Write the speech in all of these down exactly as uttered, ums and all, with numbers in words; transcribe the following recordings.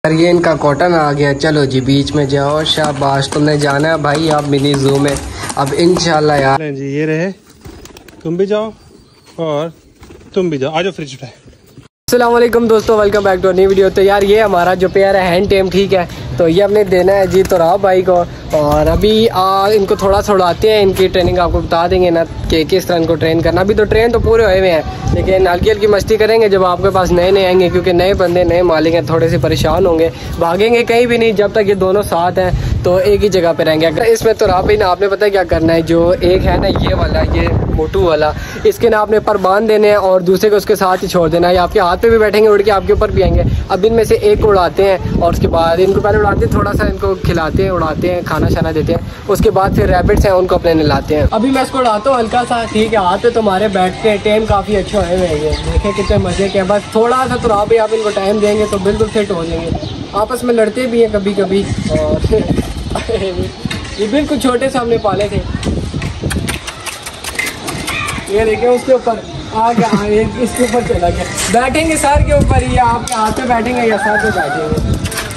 यार ये इनका कॉटन आ गया। चलो जी बीच में जाओ, शाबाश, तुमने जाना है भाई आप मिनी जू में। अब इंशाल्लाह यार जी ये रहे, तुम भी जाओ और तुम भी जाओ, आ जाओ फ्रिज पे। अस्सलाम वालेकुम दोस्तों, welcome back to new video. तो यार ये हमारा जो पेयर है हैंड टेम, ठीक है, तो ये हमने देना है जी तुराब भाई को। और अभी आ, इनको थोड़ा सा उड़ाते हैं, इनकी ट्रेनिंग आपको बता देंगे ना कि किस तरह इनको ट्रेन करना। अभी तो ट्रेन तो पूरे हुए हुए हैं, लेकिन हल्की हल्की मस्ती करेंगे जब आपके पास नए नए आएंगे, क्योंकि नए बंदे नए मालिक हैं, थोड़े से परेशान होंगे, भागेंगे कहीं भी नहीं। जब तक ये दोनों साथ हैं तो एक ही जगह पे रहेंगे। अगर इसमें तुराब भाई ना आपने पता है क्या करना है, जो एक है ना ये वाला, ये मोटू वाला, इसके ना आपने पर बांध देने हैं और दूसरे को उसके साथ ही छोड़ देना है। आपके हाथ पे भी बैठेंगे, उड़ के आपके ऊपर भी आएंगे। अब इनमें से एक को उड़ाते हैं और उसके बाद इनको पहले उड़ाते हैं, थोड़ा सा इनको खिलाते हैं, उड़ाते हैं, खाना शाना देते हैं। उसके बाद फिर रैबिट्स हैं उनको अपने नहलाते हैं। अभी मैं इसको उड़ाता हूँ हल्का सा, ठीक है। हाथ पे तुम्हारे बैठते हैं, टाइम काफ़ी अच्छे हुए हुए हैं, देखें कितने मज़े के। बस थोड़ा सा तुराब भी आप इनको टाइम देंगे तो बिल्कुल फिट हो जाएंगे। आपस में लड़ते भी हैं कभी कभी। और ये बिल्कुल छोटे से हमने पाले थे। ये देखें उसके ऊपर आ गया, इसके ऊपर चला गया। बैठेंगे सर के ऊपर, या आपके हाथ पे बैठेंगे या सर पे बैठेंगे।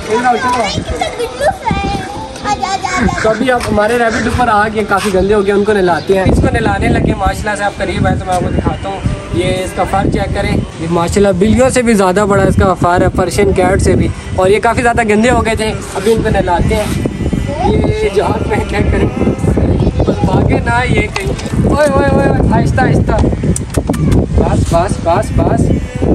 तो अभी आप हमारे रैबिट ऊपर आ गए, काफ़ी गंदे हो गए, उनको नहलाते हैं। इसको नहलाने लगे माशाल्लाह से। आप करीब आए तो मैं आपको दिखाता हूँ। ये इसका फर चेक करें, ये माशाल्लाह बिल्लियों से भी ज़्यादा बड़ा इसका फर है, पर्शियन कैट से भी। और ये काफ़ी ज़्यादा गंदे हो गए थे, अभी इनको नहलाते हैं। ये जहाज में चेक करें, बस भागे ना ये कहीं। ओए ओए ओए आहिस्ता आहिस्ता, बस बस बस बस।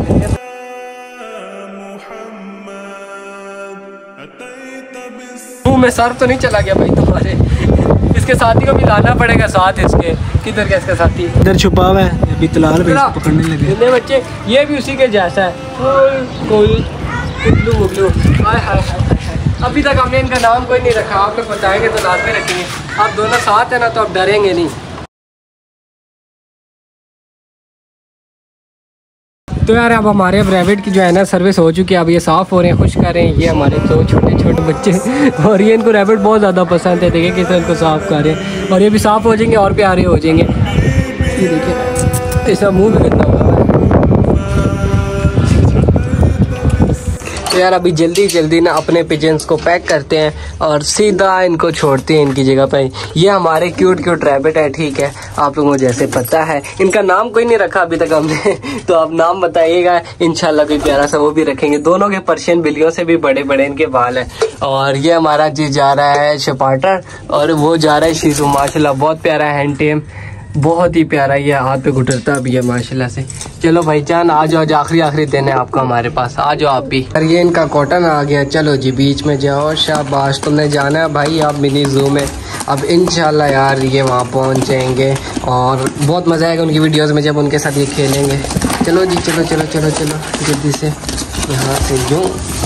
मुँह में सर तो नहीं चला गया भाई तुम्हारे? इसके साथी को भी लाना पड़ेगा साथ इसके। किधर गया इसका साथी? इधर छुपा हुआ है, अभी तलाल पे इसको पकड़ने लगे। इतने बच्चे, ये भी उसी के जैसा है, कोई कुल्लू मुगलू। हाय हाय हाय। अभी तक हमने इनका नाम कोई नहीं रखा, आप लोग बताएंगे तो लाजमी रखेंगे। आप दोनों साथ हैं ना तो आप डरेंगे नहीं। तो यार अब हमारे अब रैबिट की जो है ना सर्विस हो चुकी है। अब ये साफ़ हो रहे हैं, खुश कर रहे हैं। ये हमारे दो छोटे छोटे बच्चे, और ये इनको रैबिट बहुत ज़्यादा पसंद है। देखिए किस तरह इनको साफ़ कर रहे हैं, और ये भी साफ़ हो जाएंगे और प्यारे हो जाएंगे। ये देखिए इसका मुँह भी कितना हुआ है। तो यार अभी जल्दी जल्दी ना अपने पिजन्स को पैक करते हैं और सीधा इनको छोड़ते हैं इनकी जगह पे। ये हमारे क्यूट क्यूट रैबिट है, ठीक है, आप लोगों को जैसे पता है। इनका नाम कोई नहीं रखा अभी तक हमने, तो आप नाम बताइएगा, इंशाल्लाह कोई प्यारा सा वो भी रखेंगे। दोनों के पर्शियन बिल्लियों से भी बड़े बड़े इनके बाल हैं। और ये हमारा जी जा रहा है शपाटर, और वो जा रहा है शीशु। माशाल्लाह बहुत प्यारा है हैंड टेम, बहुत ही प्यारा। ये हाथ पे घुटरता भी है माशाल्लाह से। चलो भाईजान आ जाओ, आखिरी आखिरी दिन है आपका हमारे पास, आ जाओ आप भी। यार ये इनका कॉटन आ गया। चलो जी बीच में जाओ, शाबाश, तुमने जाना है भाई आप मिनी जू में। अब इंशाल्लाह यार ये वहाँ पहुँच जाएंगे और बहुत मज़ा आएगा उनकी वीडियोज़ में जब उनके साथ ये खेलेंगे। चलो जी चलो चलो चलो चलो जल्दी से, यहाँ से यूँ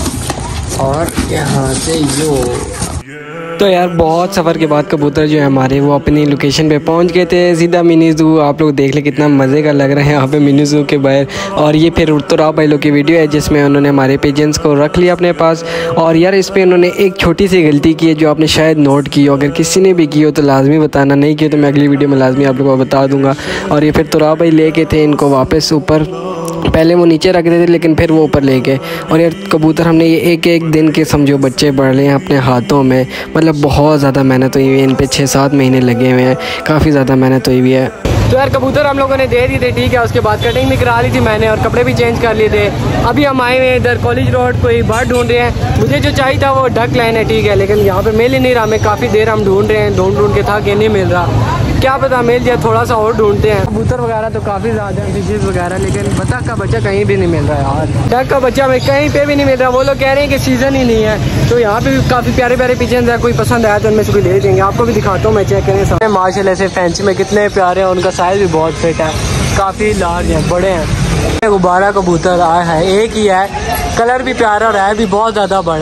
और यहाँ से यूँ। तो यार बहुत सफ़र के बाद कबूतर जो है हमारे वो अपनी लोकेशन पे पहुंच गए थे, सीधा मिनी ज़ू। आप लोग देख ले कितना मज़े का लग रहा है यहाँ पे मिनी ज़ू के बाहर। और ये फिर तुराब भाई लोग की वीडियो है जिसमें उन्होंने हमारे पिजन्स को रख लिया अपने पास। और यार इस पर उन्होंने एक छोटी सी गलती की है जो आपने शायद नोट की हो। अगर किसी ने भी की हो तो लाजमी बताना, नहीं की तो मैं अगली वीडियो में लाजमी आप लोगों को बता दूँगा। और ये फिर तुराब भाई ले गए थे इनको वापस ऊपर। पहले वो नीचे रख देते थे लेकिन फिर वो ऊपर ले गए। और यार कबूतर हमने ये एक एक दिन के समझो बच्चे बढ़ रहे हैं अपने हाथों में, मतलब बहुत ज़्यादा मेहनत हुई है इन पे। छः सात महीने लगे हुए हैं, काफ़ी ज़्यादा मेहनत हुई हुई है। तो यार कबूतर हम लोगों ने दे दिए थे, ठीक है। उसके बाद कटिंग भी करा ली थी मैंने और कपड़े भी चेंज कर लिए थे। अभी हम आए हुए हैं इधर कॉलेज रोड, कोई बर्ड ढूंढ रहे हैं। मुझे जो चाहिए था वो डक लाइन है, ठीक है, लेकिन यहाँ पे मिल ही नहीं रहा। हमें काफ़ी देर हम ढूंढ रहे हैं, ढूंढ ढूंढ के था कि नहीं मिल रहा। क्या पता मिल जाए, थोड़ा सा और ढूंढते हैं। कबूतर वगैरह तो काफ़ी ज़्यादा हैं, फिशेज़ वगैरह, लेकिन बतख का बच्चा कहीं भी नहीं मिल रहा है यार। डक का बच्चा हमें कहीं पे भी नहीं मिल रहा। वो लोग कह रहे हैं कि सीज़न ही नहीं है। तो यहाँ पे भी काफ़ी प्यारे प्यारे पिजन्स हैं, कोई पसंद आया तो उनमें से कोई ले देंगे। आपको भी दिखाता हूँ मैं, चेक करें माशाल्लाह से फैंसी में कितने प्यारे हैं। उनका साइज़ भी बहुत फिट है, काफ़ी लार्ज है, बड़े हैं। गुब्बारा कबूतर आया है, एक ही है, कलर भी प्यारा और है भी बहुत ज़्यादा बड़ा है।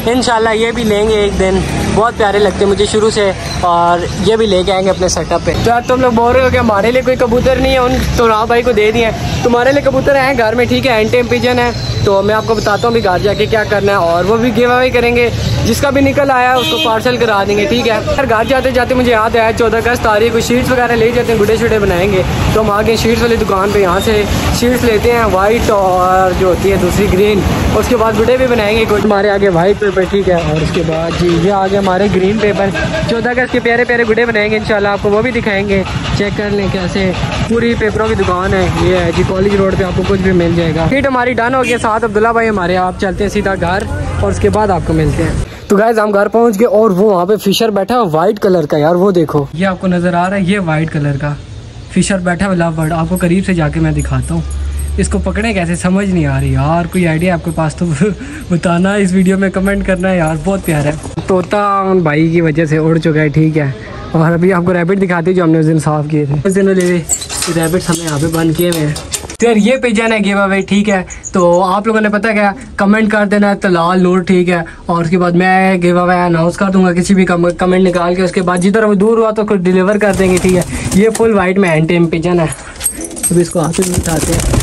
इंशाल्लाह ये भी लेंगे एक दिन, बहुत प्यारे लगते हैं मुझे शुरू से, और ये भी लेके आएंगे अपने सेटअप पे। तो यार तुम लोग बोल रहे हो कि हमारे लिए कोई कबूतर नहीं है, उन तो राव भाई को दे दिए। तुम्हारे लिए कबूतर हैं घर में, ठीक है, एंटेम पिजन है। तो मैं आपको बताता हूँ भी घर जाके क्या करना है, और वो भी गिव अवे करेंगे। जिसका भी निकल आया है उसको पार्सल करा देंगे, ठीक है। यार घर जाते जाते मुझे याद आया चौदह अगस्त तारीख को शीट्स वगैरह ले जाते हैं, गुड्डे शुडे बनाएंगे। तो हम आगे शीट्स वाली दुकान पे यहाँ से शीट्स लेते हैं, वाइट और जो होती है दूसरी ग्रीन। उसके बाद गुड्डे भी बनाएंगे कुछ, हमारे आगे वाइट पेपर, ठीक है। और उसके बाद जी ये आगे हमारे ग्रीन पेपर, चौदह अगस्त के प्यारे प्यारे गुड्डे बनाएंगे इंशाल्लाह, आपको वो भी दिखाएंगे। चेक कर लें कैसे, पूरी पेपरों की दुकान है ये है जी, कॉलेज रोड पे आपको कुछ भी मिल जाएगा। फिट हमारी डन हो गई, साथ अब्दुल्ला भाई हमारे। आप चलते हैं सीधा घर और उसके बाद आपको मिलते हैं। तो गाइस हम घर पहुंच गए और वो वहाँ पे फिशर बैठा है वाइट कलर का। यार वो देखो, ये आपको नजर आ रहा है, ये वाइट कलर का फिशर बैठा है लव बर्ड। आपको करीब से जाके मैं दिखाता हूँ, इसको पकड़े कैसे समझ नहीं आ रही यार। कोई आइडिया आपके पास तो बताना, इस वीडियो में कमेंट करना है यार, बहुत प्यारा है। तोता भाई की वजह से उड़ चुका है, ठीक है। और अभी आपको रैबिट दिखाती हूँ जो हमने उस दिन साफ किए थे। उस दिन रैबिट्स हमें यहाँ पे बंद किए हुए हैं। तो यार ये पिजन है गिव अवे, ठीक है। तो आप लोगों ने पता क्या कमेंट कर देना है तलाल नूर, ठीक है। और उसके बाद मैं गिव अवे अनाउंस कर दूंगा, किसी भी कमेंट निकाल के। उसके बाद जिधर वो दूर हुआ तो कुछ डिलीवर कर देंगे, ठीक है। ये फुल वाइट में एंटेम पिजन है। अभी इसको हाथ में उठाते हैं,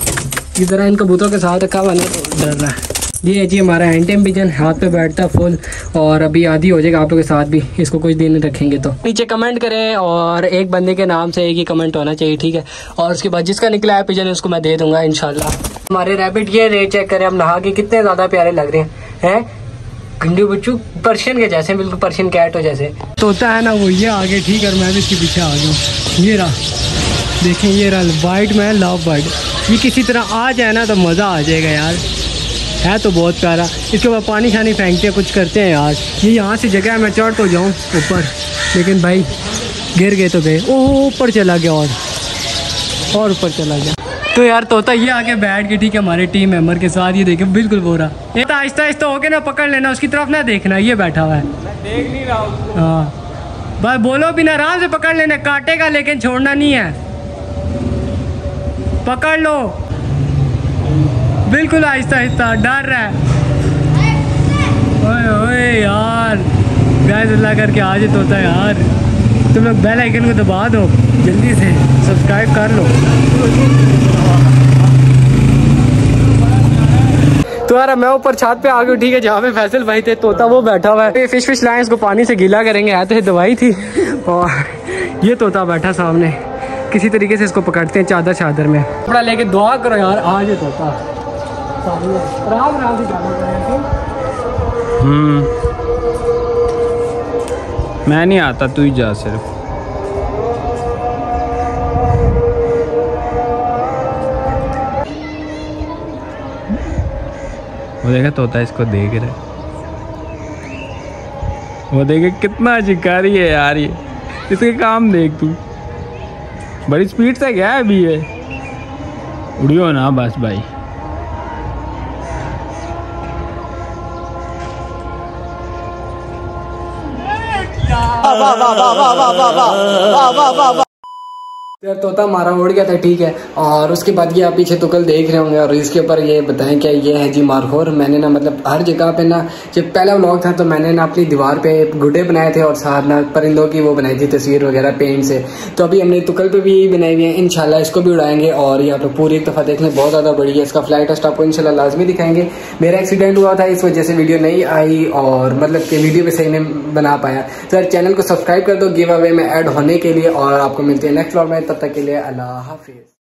इस तरह इन कबूतरों के साथ रखा हुआ नहीं डर रहा है। ये है जी हमारा एंटेम पिजन, हाथ पे बैठता है फुल, और अभी आधी हो जाएगा आप लोगों के साथ भी। इसको कुछ दिन रखेंगे तो नीचे कमेंट करें, और एक बंदे के नाम से एक ही कमेंट होना चाहिए, ठीक है। और उसके बाद जिसका निकला है पिजन उसको मैं दे दूंगा इंशाल्लाह। हमारे रैबिट ये रेट चेक करें, हम नहा के कितने ज्यादा प्यारे लग रहे हैं, हैं गंडू बच्चू पर्शियन के जैसे, बिल्कुल पर्शियन कैट हो जैसे। तोता है ना वो ये आगे, ठीक है, मैं भी इसके पीछे आ गया। ये रहा, देखें ये रहा वाइट में लव बर्ड। ये किसी तरह आ जाए ना तो मज़ा आ जाएगा यार, है तो बहुत प्यारा। इसके बाद पानी शानी फेंकते हैं, कुछ करते हैं यार। ये यहाँ से जगह है, मैं चढ़ तो जाऊँ ऊपर, लेकिन भाई गिर गए तो गए। ओह ऊपर चला गया, और और ऊपर चला गया। तो यार तोता ये आके बैठ के, ठीक है, हमारे टीम मेंबर के साथ। ये देखे बिल्कुल बोरा, ये तो आहिस्ता आहिस्ता होके ना पकड़ लेना, उसकी तरफ ना देखना, ये बैठा हुआ है, देख नहीं रहा। हाँ भाई बोलो भी ना, आराम से पकड़ लेना, काटेगा लेकिन छोड़ना नहीं है। पकड़ लो बिल्कुल आहिस्ता आहिस्ता, डर रहा है। ओए ओए यार, गाइस अल्लाह करके आ जाए तोता यार। तुम लोग बेल आइकन को दबा दो, जल्दी से सब्सक्राइब कर लो। तो यार मैं ऊपर छत पे आ गई, ठीक है, जहाँ पे फैसल भाई थे। तोता वो बैठा हुआ है, फिश फिश लाए, इसको पानी से गीला करेंगे, आते थे दवाई थी। और ये तोता बैठा सामने, किसी तरीके से इसको पकड़ते हैं चादर चादर में। कपड़ा लेके दुआ करो यार, आ जाए तोता राम राम से जाना करें। हम्म मैं नहीं आता, तू ही जा सिर्फ। वो देखा तोता इसको देख रहा है, वो देखे कितना शिकारी है यार ये। इसके काम देख तू, बड़ी स्पीड से गया है अभी ये। उड़ियो ना बस भाई। वाह वाह वाह वाह वाह वाह वाह वाह वाह वाह। यार तोता हमारा उड़ गया था, ठीक है। और उसके बाद ये आप पीछे तुकल देख रहे होंगे, और इसके ऊपर ये बताएं क्या ये है जी मारखोर। मैंने ना मतलब हर जगह पे ना, जब पहला व्लॉग था तो मैंने ना अपनी दीवार पे गुड्डे बनाए थे, और साथ ना परिंदों की वो बनाई थी तस्वीर वगैरह पेंट से। तो अभी हमने तुकल पे भी बनाई हुई है, इंशाल्लाह इसको भी उड़ाएंगे। और यहाँ पे पूरी एक दफ़ा देख लें, बहुत ज़्यादा बड़ी है। इसका फ्लाइट टेस्ट आपको इंशाल्लाह लाजमी दिखाएंगे। मेरा एक्सीडेंट हुआ था, इस वजह से वीडियो नहीं आई, और मतलब कि वीडियो भी सही नहीं बना पाया। तो यार चैनल को सब्सक्राइब कर दो गिव अवे में ऐड होने के लिए, और आपको मिलते हैं नेक्स्ट व्लॉग में। तब तक के लिए अल्लाह हाफिज़।